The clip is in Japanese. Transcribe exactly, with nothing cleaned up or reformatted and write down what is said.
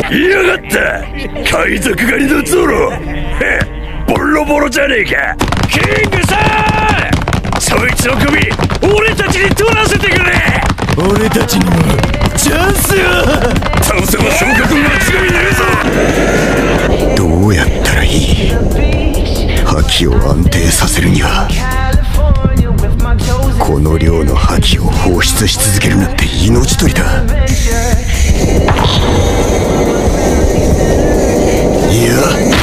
やがった海賊狩りのゾロ。ボロボロじゃねえか。キングさん、そいつの首俺たちに取らせてくれ。俺たちにもチャンスよ。倒せば昇格間違いねえぞ。どうやったらいい。覇気を安定させるにはこの量の覇気を放出し続けるなんて命取りだ。いや